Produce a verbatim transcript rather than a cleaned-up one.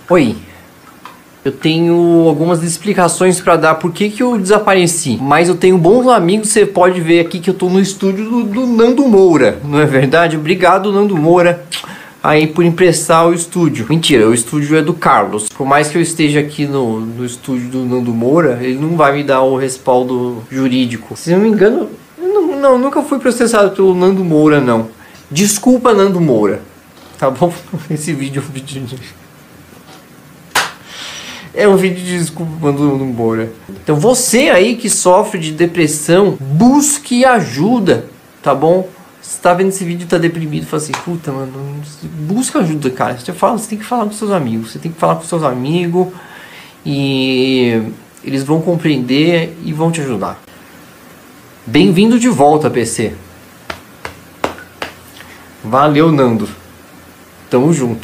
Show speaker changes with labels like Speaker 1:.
Speaker 1: Oi, eu tenho algumas explicações pra dar por que que eu desapareci, mas eu tenho bons amigos, você pode ver aqui que eu tô no estúdio do, do Nando Moura, não é verdade? Obrigado, Nando Moura, aí por emprestar o estúdio. Mentira, o estúdio é do Carlos. Por mais que eu esteja aqui no, no estúdio do Nando Moura, ele não vai me dar o respaldo jurídico. Se não me engano, eu não, não, nunca fui processado pelo Nando Moura, não. Desculpa, Nando Moura. Tá bom? Esse vídeo é um vídeo de... É um vídeo de desculpa do Nando Moura. Então você aí que sofre de depressão, busque ajuda, tá bom? Você tá vendo esse vídeo e tá deprimido, fala assim, puta, mano, busca ajuda, cara. Você, fala, você tem que falar com seus amigos, você tem que falar com seus amigos e eles vão compreender e vão te ajudar. Bem-vindo de volta, P C. Valeu, Nando. Tamo junto.